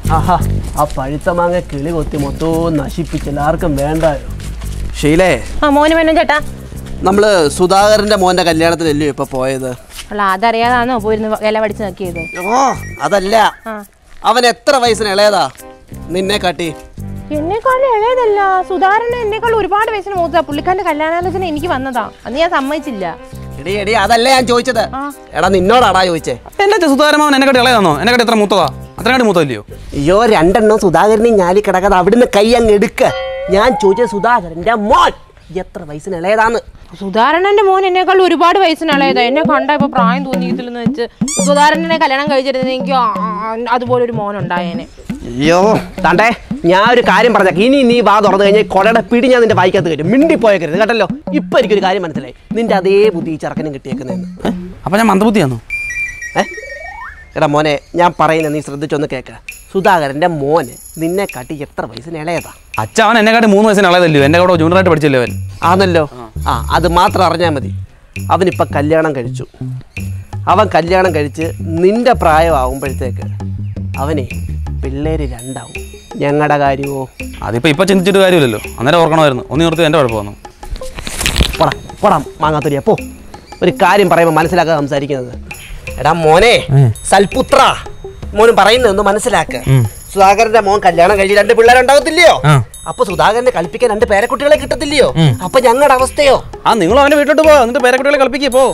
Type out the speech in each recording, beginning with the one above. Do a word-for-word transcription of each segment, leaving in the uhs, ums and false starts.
ആഹാ ആ പഴുത്ത മാങ്ങ കിളി കൊത്തി മൊത്തവും നശിപ്പിച്ചില്ല, ആർക്കും വേണ്ടായോ. ഷീലേ, ആ മോന് വേണം ചേട്ടാ. നമ്മള് സുധാകരന്റെ മോന്റെ കല്യാണത്തിനല്ലയോ ഇപ്പൊ പോയത്? അല്ല അതറിയാതാണോ പോയിരുന്നു ഇല പഠിച്ച് നോക്കിയത്? ഓ അതല്ല, അവൻ എത്ര വയസ്സിന് ഇളയതാ നിന്നെ കാട്ടി? എന്നെക്കാളും ഇളയതല്ല, സുധാകരൻ എന്നെക്കാൾ ഒരുപാട് വയസ്സിന് മൂത്താ. പുള്ളിക്കാരന്റെ കല്യാണാലോചന എനിക്ക് വന്നതാ, അന്ന് ഞാൻ സമ്മതിച്ചില്ല. എടി എടി അതല്ല ഞാൻ ചോദിച്ചത്, എടാ നിന്നോടാടാ ചോദിച്ചേ. എന്റെ സുധാകരൻ എന്നെക്കാട്ടി ഇളയതാണോ? എന്നെക്കാട്ടി എത്ര മൂത്തതാ? അത്രയായിട്ട് മൂത്തല്ലയോ? അയ്യോ രണ്ടെണ്ണം സുധാകരനെ ഞാലി കിടക്കാതെ അവിടുന്ന് കൈ അങ്ങ് എടുക്ക. ഞാൻ ചോദിച്ചത് സുധാകരന്റെ മോൻ എത്ര വയസ്സിന് ഇളയതാന്ന്. സുധാകരന്റെ മോൻ എന്നെക്കാൾ ഒരുപാട് വയസ്സിന് ഇളയതാ. എന്നെ കണ്ട ഇപ്പൊ പ്രായം തോന്നിയിട്ടില്ലെന്ന് വെച്ച് സുധാകരനെ കല്യാണം കഴിച്ചിരുന്ന എനിക്ക് അതുപോലെ ഒരു മോൻ ഉണ്ടായേനെ. അയ്യോ താണ്ടേ, ഞാൻ ഒരു കാര്യം പറഞ്ഞേക്ക, ഇനി നീ വാ തുറന്നു കഴിഞ്ഞാൽ കൊടയുടെ പിടി ഞാൻ നിന്റെ വായിക്കകത്ത് കയറ്റും. മിണ്ടിപ്പോയേക്കരുത് കേട്ടല്ലോ. ഇപ്പൊ എനിക്കൊരു കാര്യം മനസ്സിലായി, നിന്റെ അതേ ബുദ്ധി ഈ ചെറുക്കനും കിട്ടിയേക്കുന്നതെന്ന്. അപ്പൊ ഞാൻ മന്ദബുദ്ധിയാണോ? ഏഹ് എടാ മോനെ, ഞാൻ പറയുന്നത് നീ ശ്രദ്ധിച്ചൊന്ന് കേൾക്ക. സുധാകരന്റെ മോന് നിന്നെ കാട്ടി എത്ര വയസ്സിന് ഇളയതാ? അച്ഛൻ അവൻ എന്നെക്കാട്ടി മൂന്ന് വയസ്സിന് ഇളയതല്ലോ. എന്റെ കൂടെ ജൂനിയറായിട്ട് പഠിച്ചല്ലോ അവൻ. ആണല്ലോ. ആ അത് മാത്രം അറിഞ്ഞാൽ മതി. അവനിപ്പം കല്യാണം കഴിച്ചു. അവൻ കല്യാണം കഴിച്ച് നിന്റെ പ്രായമാകുമ്പോഴത്തേക്ക് അവനെ പിള്ളേര് രണ്ടാവും. ഞങ്ങളുടെ കാര്യമോ? അതിപ്പോ ഇപ്പൊ ചിന്തിച്ചിട്ട് കാര്യമില്ലല്ലോ, അന്നേരം ഓർക്കണമായിരുന്നു. ഒന്ന് നിർത്തി എന്റെ കുഴപ്പമൊന്നു. പോടാ പോടാ മാങ്ങാത്തൊരിയ പോ. ഒരു കാര്യം പറയുമ്പോൾ മനസ്സിലാക്കാൻ സംസാരിക്കുന്നത്. എടാ മോനെ സൽപുത്ര, മോനും പറയുന്നത് ഒന്ന് മനസ്സിലാക്ക. സുധാകരന്റെ മോൻ കല്യാണം കഴിച്ച് രണ്ട് പിള്ളേരുണ്ടാകത്തില്ലയോ? അപ്പൊ സുധാകരനെ കളിപ്പിക്കാൻ രണ്ട് പേരക്കുട്ടികളെ കിട്ടത്തില്ലയോ? അപ്പൊ ഞങ്ങളുടെ അവസ്ഥയോ? ആ നിങ്ങൾ അവന്റെ വീട്ടിലോട്ട് പോ, എന്നിട്ട് പേരക്കുട്ടികളെ കളിപ്പിക്കേ പോ.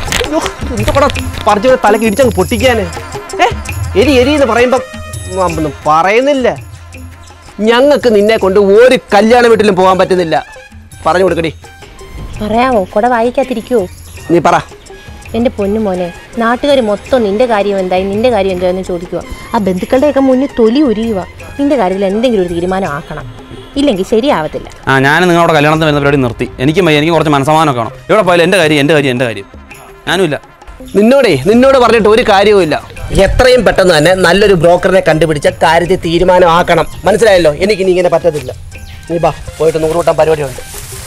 പറഞ്ഞു തലക്ക് ഇടിച്ചങ്ങ് പൊട്ടിക്കാന്. ഏ എരി എരി എന്ന് പറയുമ്പോ ഒന്നും പറയുന്നില്ല. ഞങ്ങൾക്ക് നിന്നെ കൊണ്ട് ഒരു കല്യാണ വീട്ടിലും പോകാൻ പറ്റുന്നില്ല. പറഞ്ഞു കൊടുക്കടി. പറയാമോ? കൂടെ വായിക്കാതിരിക്കുവോ? നീ പറ. എൻ്റെ പൊന്നു മോനെ, നാട്ടുകാർ മൊത്തം നിന്റെ കാര്യം എന്തായി നിന്റെ കാര്യം എന്തായെന്ന് ചോദിക്കുക. ആ ബന്ധുക്കളുടെയൊക്കെ മുന്നിൽ തൊലി ഉരിയുക. നിന്റെ കാര്യത്തിൽ എന്തെങ്കിലും ഒരു തീരുമാനം ആക്കണം, ഇല്ലെങ്കിൽ ശരിയാവത്തില്ല. ആ ഞാൻ നിങ്ങളുടെ കല്യാണത്തിന് വരുന്ന പരിപാടി നിർത്തി. എനിക്കും വയ്യ, എനിക്ക് കുറച്ച് മനസ്സമാനമൊക്കെ വേണം. ഇവിടെ പോയാലും എൻ്റെ കാര്യം എൻ്റെ കാര്യം എൻ്റെ കാര്യം ഞാനുമില്ല. നിന്നോടേ നിന്നോട് പറഞ്ഞിട്ട് ഒരു കാര്യവുമില്ല. എത്രയും പെട്ടെന്ന് തന്നെ നല്ലൊരു ബ്രോക്കറിനെ കണ്ടുപിടിച്ച കാര്യത്തിൽ തീരുമാനമാക്കണം. മനസ്സിലായല്ലോ? എനിക്ക് ഇനി ഇങ്ങനെ പറ്റത്തില്ല. നീ ബാ, പോയിട്ട് നൂറ് കൂട്ടം പരിപാടിയുണ്ട്.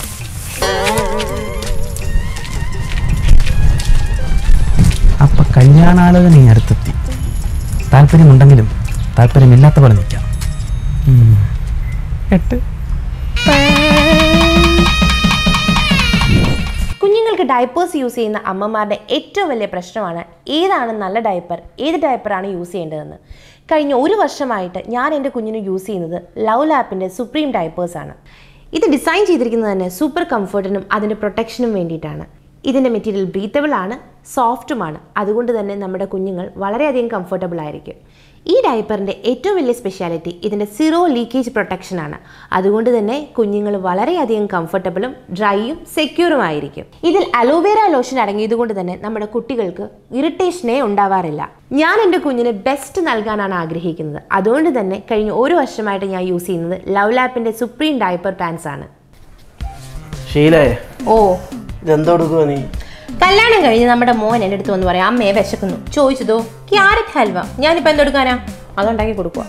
അപ്പം കല്യാണാലോചന ഈ അടുത്തെത്തി. താല്പര്യമുണ്ടെങ്കിലും താല്പര്യമില്ലാത്ത പോലെ നിൽക്കാം. എട്ട് കുഞ്ഞുങ്ങൾക്ക് ഡയപ്പേഴ്സ് യൂസ് ചെയ്യുന്ന അമ്മമാരുടെ ഏറ്റവും വലിയ പ്രശ്നമാണ് ഏതാണ് നല്ല ഡയപ്പർ, ഏത് ഡയപ്പറാണ് യൂസ് ചെയ്യേണ്ടതെന്ന്. കഴിഞ്ഞ ഒരു വർഷമായിട്ട് ഞാൻ എൻ്റെ കുഞ്ഞിന് യൂസ് ചെയ്യുന്നത് ലവ് ലാപ്പിൻ്റെ സുപ്രീം ഡയപ്പേഴ്സാണ്. ഇത് ഡിസൈൻ ചെയ്തിരിക്കുന്നത് തന്നെ സൂപ്പർ കംഫർട്ടിനും അതിൻ്റെ പ്രൊട്ടക്ഷനും വേണ്ടിയിട്ടാണ്. ഇതിൻ്റെ മെറ്റീരിയൽ ബ്രീത്തബിൾ ആണ്, സോഫ്റ്റുമാണ്. അതുകൊണ്ട് തന്നെ നമ്മുടെ കുഞ്ഞുങ്ങൾ വളരെയധികം കംഫർട്ടബിൾ ആയിരിക്കും. ഈ ഡയപ്പറിൻ്റെ ഏറ്റവും വലിയ സ്പെഷ്യാലിറ്റി ഇതിൻ്റെ സീറോ ലീക്കേജ് പ്രൊട്ടക്ഷനാണ്. അതുകൊണ്ട് തന്നെ കുഞ്ഞുങ്ങൾ വളരെയധികം കംഫർട്ടബിളും ഡ്രൈയും സെക്യൂറും ആയിരിക്കും. ഇതിൽ അലോവേര ലോഷൻ അടങ്ങിയതുകൊണ്ട് തന്നെ നമ്മുടെ കുട്ടികൾക്ക് ഇറിറ്റേഷനേ ഉണ്ടാവാറില്ല. ഞാൻ എൻ്റെ കുഞ്ഞിന് ബെസ്റ്റ് നൽകാനാണ് ആഗ്രഹിക്കുന്നത്. അതുകൊണ്ട് തന്നെ കഴിഞ്ഞ ഒരു വർഷമായിട്ട് ഞാൻ യൂസ് ചെയ്യുന്നത് ലവ് ലാപ്പിൻ്റെ സുപ്രീം ഡയപ്പർ പാൻസ് ആണ്. ഷീലേ, ഓ ഇതെന്തോടുക്കുക നീ? കല്യാണം കഴിഞ്ഞ് നമ്മുടെ മോൻ എൻ്റെ അടുത്ത് വന്ന് പറയാം, അമ്മയെ വിശക്കുന്നു. ചോദിച്ചതോ ക്യാരറ്റ് ഹൽവ. ഞാനിപ്പോൾ എന്തെടുക്കാനാ? അതുണ്ടാക്കി കൊടുക്കുക.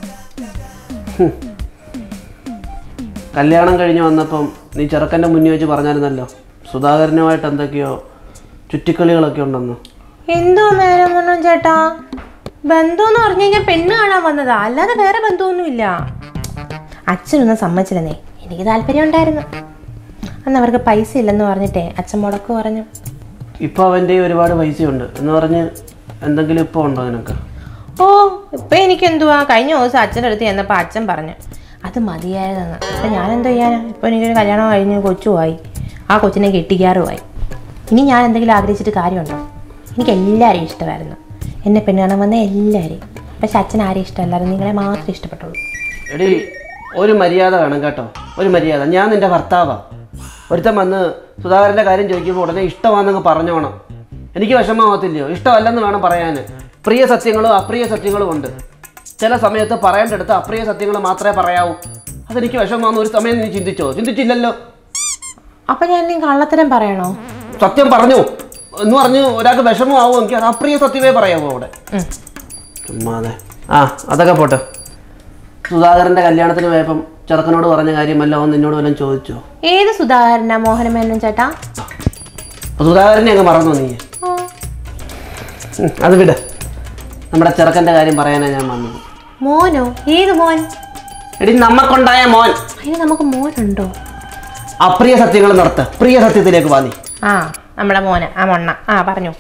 കല്യാണം കഴിഞ്ഞ് വന്നപ്പം നീ ചെറുക്കൻ്റെ മുന്നിൽ വെച്ച് പറഞ്ഞായിരുന്നല്ലോ സുധാകരനുമായിട്ട് എന്തൊക്കെയോ ചുറ്റിക്കളികളൊക്കെ ഉണ്ടെന്ന്. എന്തോ നേരം പറഞ്ഞു ചേട്ടാ, ബന്ധമെന്ന് പറഞ്ഞു കഴിഞ്ഞാൽ പെണ്ണ് കാണാൻ വന്നതാ, അല്ലാതെ വേറെ ബന്ധമൊന്നുമില്ല. അച്ഛനൊന്നും സമ്മതിച്ചില്ലെന്നേ. എനിക്ക് താല്പര്യം ഉണ്ടായിരുന്നു. അന്ന് അവർക്ക് പൈസ ഇല്ലെന്ന് പറഞ്ഞിട്ടേ അച്ഛൻ മുടക്ക് പറഞ്ഞു. ഇപ്പോൾ അവൻ്റെ ഒരുപാട് പൈസയുണ്ട് എന്ന് പറഞ്ഞ് എന്തെങ്കിലും ഇപ്പോൾ ഉണ്ടോ നിനക്ക്? ഓ ഇപ്പം എനിക്കെന്തുവാ, കഴിഞ്ഞ ദിവസം അച്ഛൻ്റെ അടുത്ത് ചെന്നപ്പോൾ അച്ഛൻ പറഞ്ഞു അത് മതിയായതെന്ന്. അപ്പം ഞാൻ എന്താ ചെയ്യാനാ? ഇപ്പോൾ എനിക്കൊരു കല്യാണം കഴിഞ്ഞ് കൊച്ചുമായി, ആ കൊച്ചിനെ കെട്ടിക്കാറുമായി. ഇനി ഞാൻ എന്തെങ്കിലും ആഗ്രഹിച്ചിട്ട് കാര്യമുണ്ടോ? എനിക്ക് എല്ലാവരെയും ഇഷ്ടമായിരുന്നു, എന്നെ പെണ്ണ് കാണാൻ വന്ന എല്ലാവരെയും. പക്ഷെ അച്ഛൻ ആരെയും ഇഷ്ടമല്ലായിരുന്നു, നിങ്ങളെ മാത്രമേ ഇഷ്ടപ്പെട്ടുള്ളൂ. എടി ഒരു മര്യാദ വേണം കേട്ടോ, ഒരു മര്യാദ. ഞാൻ നിൻ്റെ ഭർത്താവാണ്. ഒരുത്തൻ വന്ന് സുധാകരൻ്റെ കാര്യം ചോദിക്കുമ്പോൾ ഉടനെ ഇഷ്ടമാണെന്നങ്ങ് പറഞ്ഞോണം. എനിക്ക് വിഷമമാകത്തില്ലയോ? ഇഷ്ടമല്ലെന്ന് വേണം പറയാൻ. പ്രിയ സത്യങ്ങളും അപ്രിയ സത്യങ്ങളും ഉണ്ട്. ചില സമയത്ത് പറയേണ്ടടുത്ത് അപ്രിയ സത്യങ്ങൾ മാത്രമേ പറയാവൂ. അതെനിക്ക് വിഷമമാകുന്ന ഒരു സമയം നീ ചിന്തിച്ചോ? ചിന്തിച്ചില്ലല്ലോ. അപ്പം ഞാൻ നീ കള്ളത്തരം പറയണോ? സത്യം പറഞ്ഞു എന്ന് പറഞ്ഞ് ഒരാൾക്ക് വിഷമമാവുമെങ്കിൽ അത് അപ്രിയ സത്യമേ പറയാവൂ അവിടെ. ചുമ്മാതെ. ആ അതൊക്കെ പോട്ടെ. സുധാകരൻ്റെ കല്യാണത്തിന് പോയപ്പം ചെറുക്കനോട് പറഞ്ഞ കാര്യമല്ല അവൻ നിന്നോട് വല്ലതും ചോദിച്ചോ? ഏത് സുധാകരനാ? മോഹനമേനോൻ ചേട്ടാ. സുധാകരനെ അങ്ങ് മറന്നോ നീ? അത് വിട്. നമ്മുടെ ചെറുക്കൻ്റെ കാര്യം പറയാനാണ് ഞാൻ വന്നത്. മോനോ? ഏത് മോൻ? എടി നമുക്കുണ്ടായ മോൻ. അതിന് നമുക്ക് മോനുണ്ടോ? അപ്രിയ സത്യങ്ങൾ നടത്ത്, പ്രിയ സത്യത്തിലേക്ക് വാ നീ. ആ നമ്മുടെ മോന്, ആ മൊണ്ണ. ആ പറഞ്ഞു.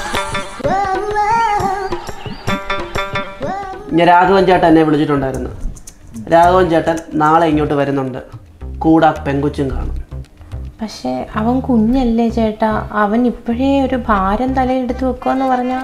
ഞാൻ രാഘവൻ ചേട്ടൻ എന്നെ വിളിച്ചിട്ടുണ്ടായിരുന്നു. രാഘവൻ ചേട്ടൻ നാളെ ഇങ്ങോട്ട് വരുന്നുണ്ട്. കൂടെ പെങ്കുച്ചും കാണും. പക്ഷെ അവൻ കുഞ്ഞല്ലേ ചേട്ടാ, അവൻ ഇപ്പോഴേ ഒരു ഭാരം തലയെടുത്ത് വെക്കുമെന്ന് പറഞ്ഞാ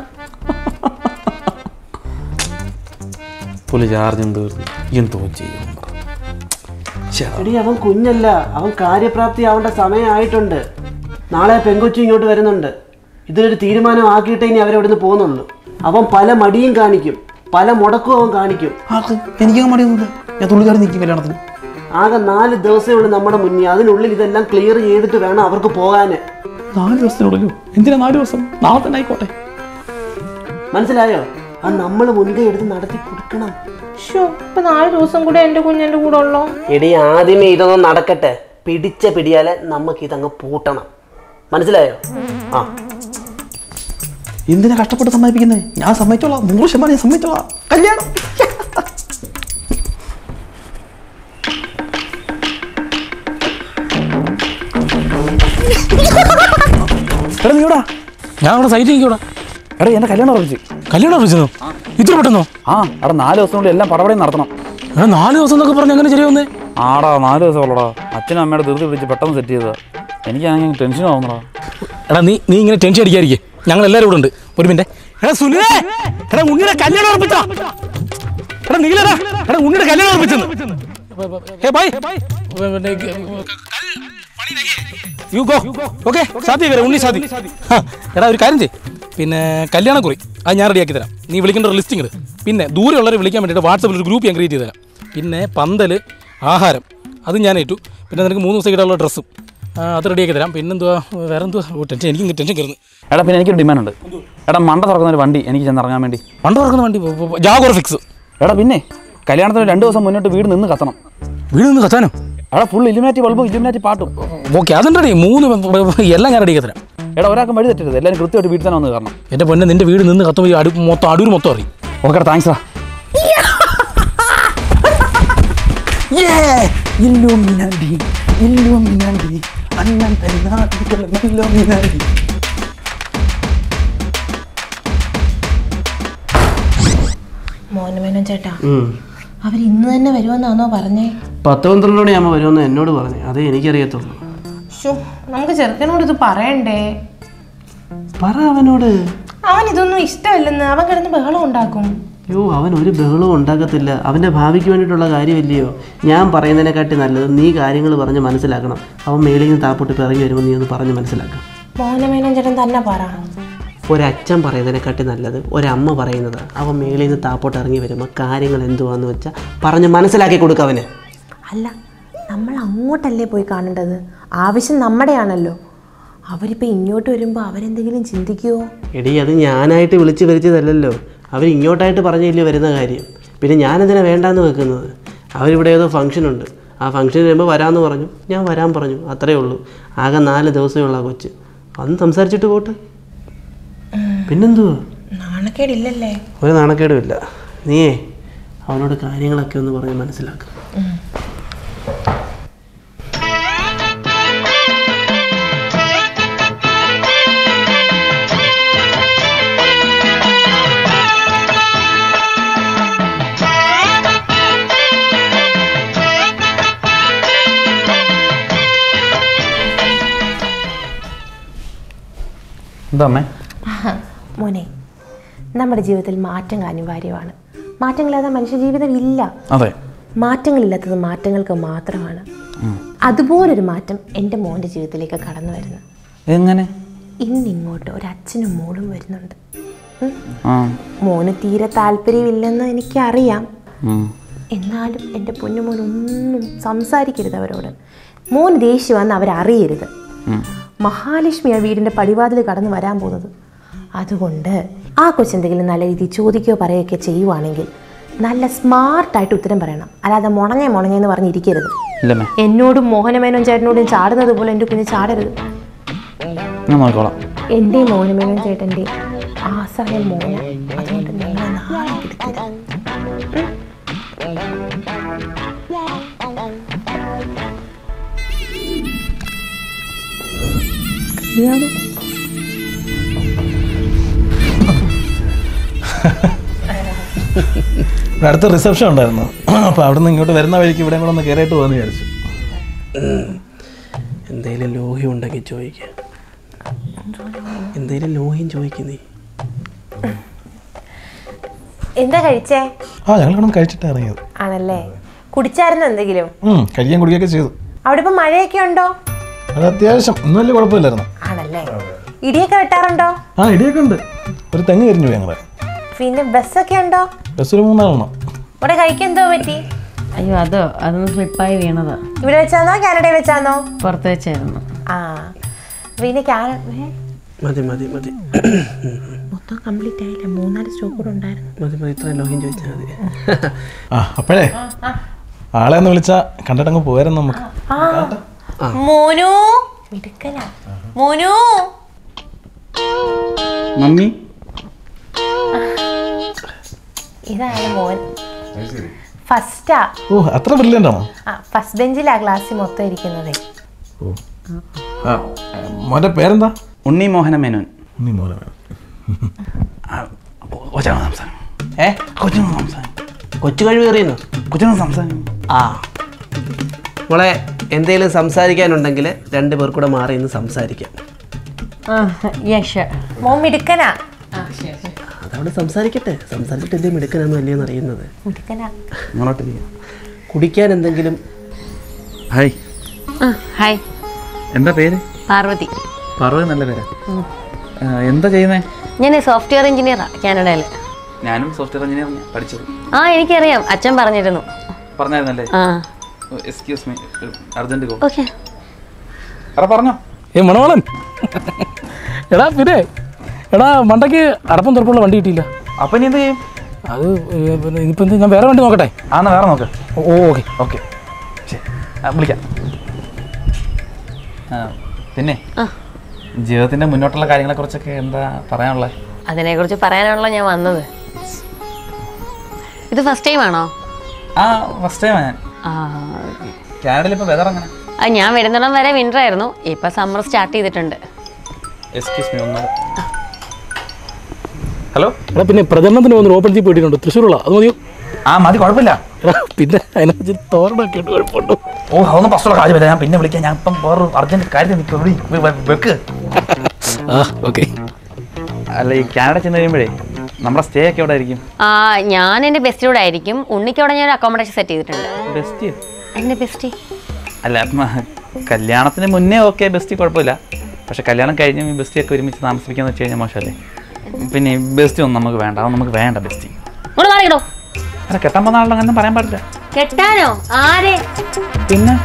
പുള്ളി ചാർജും തീർന്നു എന്തോ ചെയ്യും. എടി അവൻ കുഞ്ഞല്ല, അവൻ കാര്യപ്രാപ്തി ആവേണ്ട സമയമായിട്ടുണ്ട്. നാളെ പെങ്കൊച്ചു ഇങ്ങോട്ട് വരുന്നുണ്ട്. ഇതിലൊരു തീരുമാനം ആക്കിയിട്ടേ ഇനി അവരെവിടുന്ന് പോകുന്നുള്ളൂ. അവൻ പല മടിയും കാണിക്കും, പല മുടക്കും അവൻ കാണിക്കും. എനിക്ക് മടിയൊന്നുമില്ല, ഞാൻ തുള്ളിക്കാരി നിൽക്കും കല്യാണത്തിന്. ആകെ നാല് ദിവസമേ ഉള്ളൂ നമ്മുടെ മുന്നിൽ. അതിനുള്ളിൽ ഇതെല്ലാം ക്ലിയർ ചെയ്തിട്ട് വേണം അവർക്ക് പോകാന്. നാല് ദിവസത്തിനുള്ളൂ? എന്തിനാ നാല് ദിവസം? നാളെ തന്നെ ആയിക്കോട്ടെ. മനസ്സിലായോ? അത് നമ്മൾ മുൻകൈ എടുത്ത് നടത്തി കൊടുക്കണം. ഇപ്പൊ നാല് ദിവസം കൂടെ എന്റെ കുഞ്ഞെന്റെ കൂടെ ഉള്ളോ? എടി ആദ്യമേ ഇതൊന്നും നടക്കട്ടെ. പിടിച്ച പിടിയാലെ നമുക്ക് ഇതങ്ങ് പൂട്ടണം. മനസ്സിലായോ? ആ എന്തിനാ കഷ്ടപ്പെട്ട് സമ്മതിപ്പിക്കുന്നത്? ഞാൻ സമ്മതിച്ചോളാം, നൂറ് ശതമാനം ഞാൻ സമ്മതിച്ചോളാം. കല്യാണം എടാ നീടാ, ഞാൻ അവിടെ സൈറ്റ് നിൽക്കൂടാ. എടാ എന്റെ കല്യാണം ഉറപ്പിച്ചു. കല്യാണം ഉറപ്പിച്ചോ? ഇത്ര പെട്ടെന്നോ? ആ എടാ നാല് ദിവസം കൊണ്ട് എല്ലാം പടപടയും നടത്തണം. എടാ നാല് ദിവസം എന്നൊക്കെ പറഞ്ഞ് അങ്ങനെ ശരി വന്നേ? ആടാ നാല് ദിവസം ഉള്ളടാ. അച്ഛനും അമ്മയുടെ ധൃതി പിടിച്ച് പെട്ടെന്ന് സെറ്റ് ചെയ്തതാ. എനിക്കാണെങ്കിൽ ടെൻഷൻ ആവുന്നടാ. എടാ നീ നീ ഇങ്ങനെ ടെൻഷൻ അടിക്കാതിരിക്കേ, ഞങ്ങൾ എല്ലാവരും ഇവിടെ ഉണ്ട്. ഒരു മിനിറ്റ്. എടാ സുനിലേ, എടാ ഉണ്ണിയുടെ കല്യാണം ഉറപ്പിച്ചാ? എടാ നീലടാ, എടാ ഉണ്ണിയുടെ കല്യാണം ഉറപ്പിച്ചെന്ന്. Hey bye, you go. Okay സാധ്യ വരാം, ഉണ്ണി സാധ്യ. എടാ ഒരു കാര്യം ചെയ്യ്, പിന്നെ കല്യാണക്കുറി അത് ഞാൻ റെഡിയാക്കി തരാം. നീ വിളിക്കേണ്ട ഒരു ലിസ്റ്റിംഗ് ഇട്. പിന്നെ ദൂരെയുള്ളവരെ വിളിക്കാൻ വേണ്ടിയിട്ട് വാട്സപ്പിൽ ഒരു ഗ്രൂപ്പ് ഞാൻ ക്രിയേറ്റ് ചെയ്ത് തരാം. പിന്നെ പന്തൽ, ആഹാരം അത് ഞാൻ ഏറ്റു. പിന്നെ നിനക്ക് മൂന്ന് ദിവസം ഇടാനുള്ള ഡ്രസ്സും അത് റെഡിയാക്കി തരാം. പിന്നെന്തുവാ വേറെ എന്തുവാ ടെൻഷൻ, എനിക്ക് ടെൻഷൻ കയറുന്നു. എടാ പിന്നെ എനിക്കൊരു ഡിമാൻഡ് ഉണ്ട്. എടാ മണ്ട തുറക്കുന്ന ഒരു വണ്ടി എനിക്ക് ചെന്നിറങ്ങാൻ വേണ്ടി. മണ്ട തുറക്കുന്ന വണ്ടി ജാഗോർ ഫിക്സ്. എടാ പിന്നെ കല്യാണത്തിന് രണ്ട് ദിവസം മുന്നോട്ട് വീട് നിന്ന് കത്തണം. വീട് നിന്ന് കത്താനോ? എടാ ഫുൾ ഇലുമിനാറ്റി ബൾബും ഇലുമിനാറ്റി പാട്ടും. ഓക്കെ അതുണ്ട് റെഡി. മൂന്ന് എല്ലാം ഞാൻ റെഡിയാക്കി തരാം. എടാ ഒരാൾക്ക് വഴി തെറ്റരുത്, എല്ലാവരും കൃത്യമായിട്ട് വീട്ടിൽ തന്നെ വന്ന് കാരണം. എൻ്റെ പൊന്നെ നിൻ്റെ വീട് നിന്ന് കത്തുമ്പോൾ അടു മൊത്തം അടൂർ മൊത്തം അറിയും. ഓക്കെ താങ്ക്സ് ഡാ. ഇല്ലുമിനാറ്റി ഇല്ലുമിനാറ്റി അങ്ങനത്തെ ഇല്ലുമിനാറ്റി. മോനമേനോൻ ചേട്ടാ, അവർ ഇന്ന് തന്നെ വരുമെന്നാണോ പറഞ്ഞേ? പത്ത് പന്ത്രണ്ട് മണിയാകുമ്പോൾ വരുമെന്ന് എന്നോട് പറഞ്ഞു. അതേ എനിക്കറിയത്തുള്ളൂ. നമുക്ക് ചെറുക്കനോട് ഇത് പറയണ്ടേ? പറ അവനോട്. അവൻ ഇതൊന്നും ഇഷ്ടമല്ലെന്ന്. അവൻ കിടന്ന് ബഹളം ഉണ്ടാക്കും. അയ്യോ അവൻ ഒരു ബഹളവും ഉണ്ടാക്കത്തില്ല. അവൻ്റെ ഭാവിക്ക് വേണ്ടിയിട്ടുള്ള കാര്യമില്ലയോ. ഞാൻ പറയുന്നതിനെക്കാട്ടി നല്ലത് നീ കാര്യങ്ങൾ പറഞ്ഞ് മനസ്സിലാക്കണം. അവൻ മേളിൽ നിന്ന് താപ്പോട്ട് ഇറങ്ങി വരുമ്പോൾ നീ ഒന്ന് പറഞ്ഞ് മനസ്സിലാക്കാം. മോനമേനോൻ ചേട്ടൻ തന്നെ പറ. ഒരച്ഛൻ പറയുന്നതിനെക്കാട്ടി നല്ലത് ഒരമ്മ പറയുന്നത്. അവൻ മേളിൽ നിന്ന് താപ്പോട്ട് ഇറങ്ങി വരുമ്പോൾ കാര്യങ്ങൾ എന്തുവാന്ന് വെച്ചാൽ പറഞ്ഞ് മനസ്സിലാക്കി കൊടുക്കുക അവന്. അല്ല, നമ്മൾ അങ്ങോട്ടല്ലേ പോയി കാണേണ്ടത്? ആവശ്യം നമ്മുടെയാണല്ലോ. അവരിപ്പോൾ ഇങ്ങോട്ട് വരുമ്പോൾ അവരെന്തെങ്കിലും ചിന്തിക്കുമോ? എടി അത് ഞാനായിട്ട് വിളിച്ച് വരുത്തിയതല്ലല്ലോ. അവർ ഇങ്ങോട്ടായിട്ട് പറഞ്ഞില്ലേ വരുന്ന കാര്യം. പിന്നെ ഞാനെന്തിനാ വേണ്ടാന്ന് വെക്കുന്നത്? അവരിവിടെ ഏതോ ഫംഗ്ഷനുണ്ട്, ആ ഫംഗ്ഷന് വരുമ്പോൾ വരാമെന്ന് പറഞ്ഞു. ഞാൻ വരാൻ പറഞ്ഞു, അത്രയേ ഉള്ളൂ. ആകെ നാല് ദിവസമേ ഉള്ള കൊച്ച്. അന്ന് സംസാരിച്ചിട്ട് പോട്ടെ. പിന്നെന്തുവാ? നാണക്കേടില്ലല്ലേ? ഒരു നാണക്കേടുമില്ല. നീയേ അവനോട് കാര്യങ്ങളൊക്കെ ഒന്ന് പറഞ്ഞ് മനസ്സിലാക്കുക. എന്താ അമ്മേ? മോനെ, നമ്മുടെ ജീവിതത്തിൽ മാറ്റങ്ങൾ അനിവാര്യമാണ്. മാറ്റങ്ങളില്ലാതെ മനുഷ്യജീവിതം ഇല്ല. അതെ, മാറ്റങ്ങളില്ലാത്തത് മാറ്റങ്ങൾക്ക് മാത്രമാണ്. അതുപോലൊരു മാറ്റം എൻ്റെ മോൻ്റെ ജീവിതത്തിലേക്ക് കടന്നു വരുന്നു. എങ്ങനെ? ഇന്നിങ്ങോട്ട് ഒരു അച്ഛനും മോളും വരുന്നുണ്ട്. മോന് തീരെ താല്പര്യമില്ലെന്ന് എനിക്കറിയാം. എന്നാലും എൻ്റെ പൊന്നുമോൻ ഒന്നും സംസാരിക്കരുത് അവരോട്. മോൻ ദേഷ്യമാണെന്ന് അവരറിയരുത്. മഹാലക്ഷ്മി ആ വീടിൻ്റെ പടിവാതിൽ കടന്ന് വരാൻ പോകുന്നത്. അതുകൊണ്ട് ആ കൊച്ചെന്തെങ്കിലും നല്ല രീതിയിൽ ചോദിക്കുകയോ പറയുകയൊക്കെ ചെയ്യുവാണെങ്കിൽ നല്ല സ്മാർട്ടായിട്ട് ഉത്തരം പറയണം. അല്ലാതെ മുണങ്ങേ മുണങ്ങേന്ന് പറഞ്ഞിരിക്കരുത്. എന്നോടും മോഹനമേനോൻ ചേട്ടനോടും ചാടുന്നത് പോലെ എൻ്റെ കുഞ്ഞ് ചാടരുത്. എൻ്റെയും മോഹനമേനോൻ ചേട്ടൻ്റെ ആസായ മോന. അതുകൊണ്ട് നിങ്ങൾ നാളെ എടുക്കരുത്. അടുത്ത റിസപ്ഷൻ ഉണ്ടായിരുന്നു. അപ്പോൾ അവിടെ നിന്ന് ഇങ്ങോട്ട് വരുന്ന വഴിക്ക് ഇവിടെ കൂടെ ഒന്ന് കയറിയിട്ട് പോകുന്നു വിചാരിച്ചു. എന്തെങ്കിലും ലോഹ്യം ഉണ്ടെങ്കിൽ ചോദിക്കുക. എന്തെങ്കിലും ലോഹ്യം ചോദിക്കുന്നേ. എന്താ കഴിച്ചേ? ആ ഞങ്ങൾ ഇവിടെ കഴിച്ചിട്ട് ഇറങ്ങിയത്. ആണല്ലേ. കുടിച്ചായിരുന്നു എന്തെങ്കിലും? കഴിക്കാൻ കുടിക്കുകയൊക്കെ ചെയ്തു. അവിടെ ഇപ്പൊ മഴയൊക്കെ ഉണ്ടോ? അത് അത്യാവശ്യം ഒന്നും വലിയ കുഴപ്പമില്ലായിരുന്നു. ആണല്ലേ. ഇടിയൊക്കെ വെട്ടാറുണ്ടോ? ആ ഇടിയൊക്കെ ഉണ്ട്. ഒരു തെങ്ങ് കരിഞ്ഞു പോയി ഞങ്ങളെ. പിന്നെ ബസ്സൊക്കെ ഉണ്ടോ? ബസ് ഒരു മൂന്നാളെണ്ണം. ഇവിടെ കഴിക്കെന്തോ പറ്റി? അയ്യോ അതോ അതൊന്ന് സ്ലിപ്പായി വീണതാ. ഇവിടെ വെച്ചാന്നോ കാനഡയിൽ വെച്ചാന്നോ? പുറത്ത് വെച്ചായിരുന്നു. ആ പിന്നെ കാന മതി മതി മതി മൊത്തം കംപ്ലീറ്റ് ആയില്ല. മൂന്നാല് സ്റ്റോക്ക് കൂടെ ഉണ്ടായിരുന്നു. മതി മതി ഇത്രയും ലോഹ്യം ചോദിച്ചാൽ മതി. ആ അപ്പോഴേ ആളെ ഒന്ന് വിളിച്ചാ കണ്ടിട്ടങ്ങ് പോയായിരുന്നു നമുക്ക്. മോനു മിടുക്കല. മോനു മമ്മി ഇതാണ് മോൻ. ഫസ്റ്റാ. ഓ അത്ര ബ്രില്യൻ്റ് ആണോ? ആ ഫസ്റ്റ് ബെഞ്ചിലാ ക്ലാസ്സിൽ മൊത്തം ഇരിക്കുന്നത്. ആ മോൻ്റെ പേരെന്താ? ഉണ്ണി മോഹന മേനോൻ. ഉണ്ണി മോഹന മേനോൻ. കൊച്ചാണ് സംസാരം. ഏ കൊച്ചിനോ സംസാരം. കൊച്ചു കഴിവ് കയറിയെന്നോ? കൊച്ചിനോ സംസാരം. ആ മോളെ എന്തെങ്കിലും സംസാരിക്കാനുണ്ടെങ്കിൽ രണ്ടു പേർ കൂടെ മാറി ഇന്ന് സംസാരിക്കാം. മോൻ മിടുക്കനാ. അതവിടെ സംസാരിക്കട്ടെ. സംസാരിച്ചിട്ട് എന്തേ മിടുക്കനാന്ന് വലിയെന്ന് അറിയുന്നത്. മിടുക്കനാ. കുടിക്കാൻ എന്തെങ്കിലും? ഹായ്. ഹായ്. എന്താ പേര്? പാർവതി. പാർവതി നല്ല പേരാ. എന്താ ചെയ്യുന്നേ? ഞാൻ സോഫ്റ്റ്വെയർ എഞ്ചിനീയറാ കാനഡയിൽ. ഞാനും സോഫ്റ്റ്വെയർ എഞ്ചിനീയർ പഠിച്ചത്. ആ എനിക്കറിയാം, അച്ഛൻ പറഞ്ഞിരുന്നു. പറഞ്ഞായിരുന്നല്ലേ? ആ excuse me, urgent call. Okay. എടാ പറഞ്ഞോ. ഏ മണവാളൻ. എടാ പിന്നെ എടാ മണ്ടയ്ക്ക് അടപ്പം തുറപ്പുള്ള വണ്ടി കിട്ടിയില്ല. അപ്പം ഇനി എന്ത് ചെയ്യും? അത് പിന്നെ ഇനിയിപ്പോൾ എന്ത്, ഞാൻ വേറെ വണ്ടി നോക്കട്ടെ? ആന്ന് വേറെ നോക്ക്. ഓ ഓക്കെ ഓക്കെ ശരി, വിളിക്കാം. പിന്നെ ജീവിതത്തിൻ്റെ മുന്നോട്ടുള്ള കാര്യങ്ങളെക്കുറിച്ചൊക്കെ എന്താ പറയാനുള്ളത്? അതിനെക്കുറിച്ച് പറയാനാണല്ലോ ഞാൻ വന്നത്. ഇത് ഫസ്റ്റ് ടൈം ആണോ? ആ ഫസ്റ്റ് ടൈമാണ് ഞാൻ. ആ കാനഡയിൽ ഇപ്പോൾ വെതർ അങ്ങനെ? ആ ഞാൻ വരുന്നിടം വരെ വിൻ്റർ ആയിരുന്നു. ഇപ്പം സമ്മർ സ്റ്റാർട്ട് ചെയ്തിട്ടുണ്ട്. എക്സ്ക്യൂസ് മീ ഒന്ന്. ഹലോ. എടാ പിന്നെ പ്രചരണത്തിന് വന്ന് ഓപ്പൺ ചെയ്ത് പോയിട്ടുണ്ട് തൃശ്ശൂരുള്ള, അത് മതിയോ? ആ മതി, കുഴപ്പമില്ല. എടാ പിന്നെ അതിനകത്ത് തോരണമൊക്കെ ഉണ്ട്, കുഴപ്പമുണ്ടോ? ഓ അതൊന്നും പ്രശ്നമുള്ള കാര്യമില്ല, ഞാൻ പിന്നെ വിളിക്കാം. ഞാൻ ഇപ്പം വേറൊരു അർജന്റ് കാര്യം നിൽക്കും, വെക്ക്. ആ ഓക്കെ. അല്ല ഈ കാനഡ ചെന്ന് കഴിയുമ്പോഴേ നമ്മുടെ സ്റ്റേ ഒക്കെ എവിടെ ആയിരിക്കും? ആ ഞാൻ എൻ്റെ ബെസ്റ്റിലൂടെ ആയിരിക്കും. ഉണ്ണിക്ക് അവിടെ ഞാൻ അക്കോമഡേഷൻ സെറ്റ് ചെയ്തിട്ടുണ്ട്. ബെസ്റ്റ്? എൻ്റെ ബെസ്റ്റ് അല്ല കല്യാണത്തിന് മുന്നേ ഓക്കെ ബെസ്റ്റ് കുഴപ്പമില്ല, പക്ഷെ കല്യാണം കഴിഞ്ഞ് ഈ ബെസ്റ്റി ഒക്കെ ഒരുമിച്ച് താമസിപ്പിക്കാന്ന് വെച്ച് കഴിഞ്ഞാൽ മോശമല്ലേ? പിന്നെ ഈ ബെസ്റ്റി ഒന്നും നമുക്ക് വേണ്ട, അത് നമുക്ക് വേണ്ട ബെസ്റ്റി. മാറിയിടോ. അല്ല കെട്ടാൻ പോകുന്ന ആളുടെ അങ്ങനെ പറയാൻ പാടില്ല. കെട്ടാനോ? ആരെ? പിന്നെ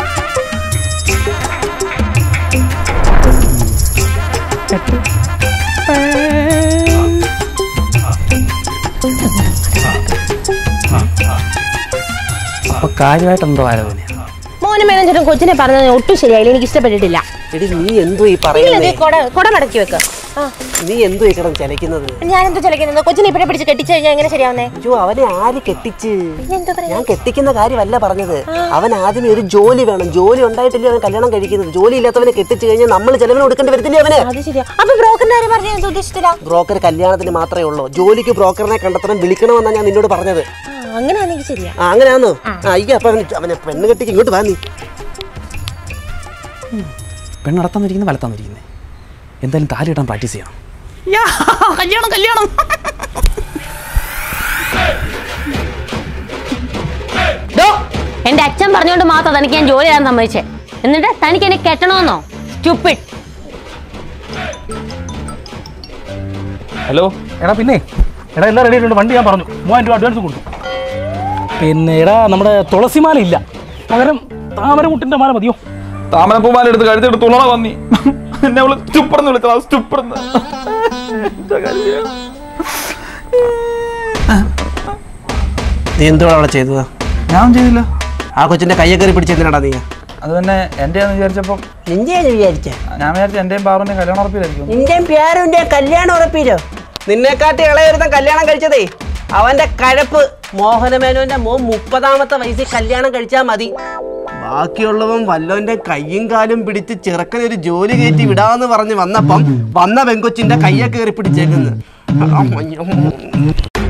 അപ്പൊ കാര്യമായിട്ട് എന്തോ ആലോചന? മോനും മേനോനും കൊച്ചിനെ പറഞ്ഞത് ഒട്ടും ശരിയായില്ല, എനിക്ക് ഇഷ്ടപ്പെട്ടിട്ടില്ല. എടി നീ എന്തോ ഈ പറയുന്നത്? കൊട മടക്കി വെക്ക്. നീ എന്തോ ഈ കിടന്ന് ചലക്കുന്നത്? ഞാൻ എന്തോ ചലിക്കുന്നത്? കൊച്ചിനെ ഇപ്പഴേ പിടിച്ച് കെട്ടിച്ചു കഴിഞ്ഞാൽ എങ്ങനെ ശരിയാവുന്നേ? അയ്യോ അവനെ ആര് കെട്ടിച്ച്? ഞാൻ കെട്ടിക്കുന്ന കാര്യമല്ല പറഞ്ഞത്. അവൻ ആദ്യമേ ഒരു ജോലി വേണം. ജോലി ഉണ്ടായിട്ടില്ലേ അവൻ കല്യാണം കഴിക്കുന്നത്. ജോലി ഇല്ലാത്തവനെ കെട്ടിച്ചു കഴിഞ്ഞാൽ നമ്മൾ ചെലവിന് കൊടുക്കേണ്ടി വരത്തില്ലേ അവന്? അത് ശരിയാ. അപ്പൊ ബ്രോക്കറിന്റെ കാര്യം പറഞ്ഞാൽ ഉദ്ദേശിച്ചില്ല. ബ്രോക്കർ കല്യാണത്തിന് മാത്രമേ ഉള്ളൂ. ജോലിക്ക് ബ്രോക്കറിനെ കണ്ടെത്തണം, വിളിക്കണമെന്നാണ് ഞാൻ നിന്നോട് പറഞ്ഞത്. അങ്ങനെയാണെങ്കിൽ ശരിയാ. ആ അങ്ങനെയാന്നോ? അയ്യ അപ്പൊ അവനെ പെണ്ണ് കെട്ടിക്ക് ഇങ്ങോട്ട് വാ. നീ പെണ്ണ് നടത്താന്നിരിക്കുന്നത് വലത്താന്നിരിക്കുന്നത്, എന്തായാലും താലി ഇടാൻ പ്രാക്ടീസ് ചെയ്യണം. കല്യാണം കല്യാണം എന്റെ അച്ഛൻ പറഞ്ഞുകൊണ്ട് മാത്രം തനിക്ക് ഞാൻ ജോലി ചെയ്യാൻ സമ്മതിച്ചേ. എന്നിട്ട് തനിക്ക് എന്നെ കെട്ടണമെന്നോ? സ്റ്റുപ്പിഡ്. ഹലോ. എടാ പിന്നെ എടാ എല്ലാം റെഡി ആയിട്ടുണ്ട്. വണ്ടി ഞാൻ പറഞ്ഞു മൂവായിരം രൂപ അഡ്വാൻസ് കൊടുത്തു. പിന്നെ എടാ നമ്മുടെ തുളസിമാല ഇല്ല, പകരം താമരമുട്ടിന്റെ മാല മതിയോ? താമരപ്പൂമാല എടുത്ത് കഴുത്തെടുത്ത് തുളണ വന്നി എന്നെ അവള് സ്റ്റുപ്പർന്ന് വിളിച്ചതാ. സ്റ്റുപ്പർന്ന് നീ എന്തോടാ അവിടെ ചെയ്തതാ? ഞാൻ ചെയ്തില്ല. ആ കൊച്ചിന്റെ കയ്യക്കറി പിടിച്ചെന്തിനാടാ നീ? അത് തന്നെ എന്റെ വിചാരിച്ചപ്പം നിന്റെയാണ് വിചാരിച്ചേ? ഞാൻ വിചാരിച്ചു എന്റെയും പാറുവിന്റെയും കല്യാണം ഉറപ്പില്ലായിരിക്കും. നിന്റെയും പ്യാരുവിന്റെയും കല്യാണം ഉറപ്പിച്ചോ? നിന്നെക്കാട്ടി ഇളയൊരുത്തൻ കല്യാണം കഴിച്ചതേ അവന്റെ കഴപ്പ് മോഹനമേനോന്റെ മോൻ മുപ്പതാമത്തെ വയസ്സിൽ കല്യാണം കഴിച്ചാൽ മതി. ബാക്കിയുള്ളവൻ വല്ലോന്റെ കയ്യും കാലും പിടിച്ച് ചെറുക്കനൊരു ജോലി കയറ്റി വിടാന്ന് പറഞ്ഞ് വന്നപ്പം വന്ന പെങ്കൊച്ചിന്റെ കയ്യെ കയറി പിടിച്ചേക്കുന്നു.